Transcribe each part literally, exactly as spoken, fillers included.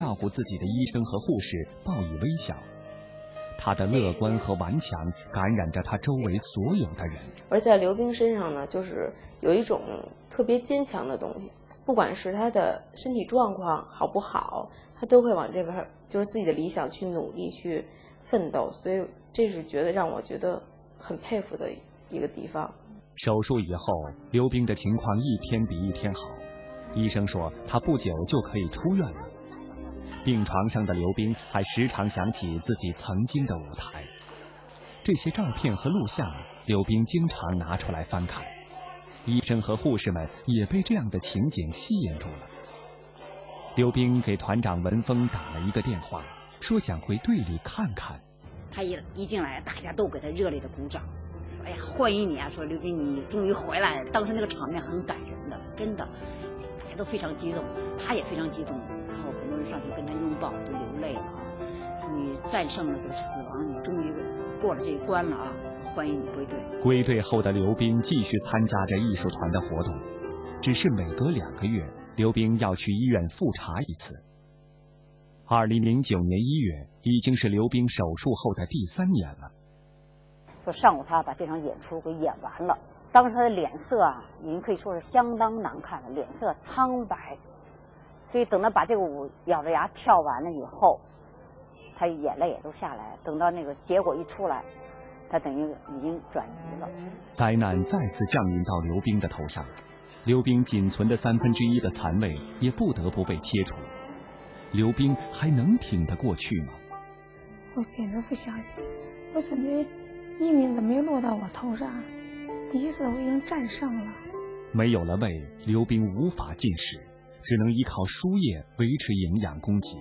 照顾自己的医生和护士报以微笑。他的乐观和顽强感染着他周围所有的人。 而在刘冰身上呢，就是有一种特别坚强的东西，不管是他的身体状况好不好，他都会往这边就是自己的理想去努力去奋斗，所以这是觉得让我觉得很佩服的一个地方。 手术以后，刘冰的情况一天比一天好，医生说他不久就可以出院了。病床上的刘冰还时常想起自己曾经的舞台，这些照片和录像，刘冰经常拿出来翻看。医生和护士们也被这样的情景吸引住了。刘冰给团长文峰打了一个电话，说想回队里看看。 他一一进来，大家都给他热烈的鼓掌，说：“哎呀，欢迎你啊！说刘冰，你终于回来了。”当时那个场面很感人的，真的，大家都非常激动，他也非常激动。然后很多人上去跟他拥抱，都流泪了啊！你战胜了这个死亡，你终于过了这一关了啊！欢迎你归队。 归队后的刘冰继续参加着艺术团的活动，只是每隔两个月，刘冰要去医院复查一次。二零零九年一月，已经是刘冰手术后的第三年了。 说上午他把这场演出给演完了，当时他的脸色啊，已经可以说是相当难看了，脸色苍白。所以等他把这个舞咬着牙跳完了以后，他眼泪也都下来。等到那个结果一出来，他等于已经转移了。 灾难再次降临到刘冰的头上，刘冰仅存的三分之一的残胃也不得不被切除。刘冰还能挺得过去吗？ 我简直不相信，我感觉命运怎么没有落到我头上？第一次我已经战胜了。 没有了胃，刘冰无法进食，只能依靠输液维持营养供给。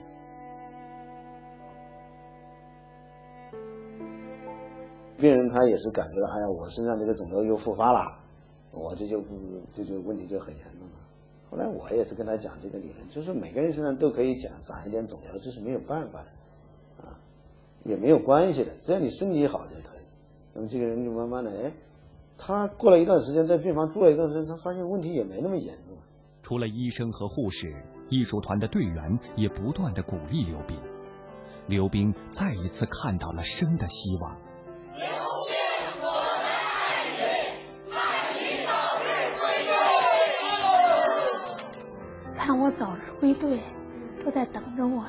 病人他也是感觉到，哎呀，我身上这个肿瘤又复发了，我这就这就问题就很严重了。后来我也是跟他讲这个理论，就是每个人身上都可以讲长一点肿瘤，这是没有办法的，啊，也没有关系的，只要你身体好就可以。那么这个人就慢慢的，哎，他过了一段时间，在病房住了一段时间，他发现问题也没那么严重。 除了医生和护士，艺术团的队员也不断的鼓励刘冰。刘冰再一次看到了生的希望。 刘冰，我们爱你，盼你早日归队。 盼我早日归队，都在等着我呢。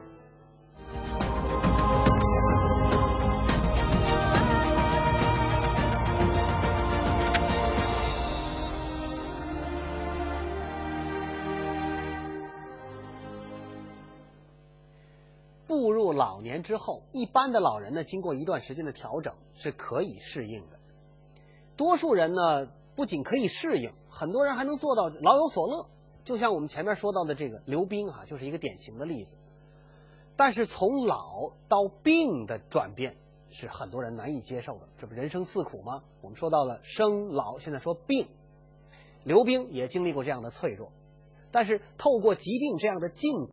步入老年之后，一般的老人呢，经过一段时间的调整是可以适应的。多数人呢，不仅可以适应，很多人还能做到老有所乐。就像我们前面说到的这个刘冰啊，就是一个典型的例子。但是从老到病的转变是很多人难以接受的，这不人生四苦吗？我们说到了生老，现在说病，刘冰也经历过这样的脆弱。但是透过疾病这样的镜子，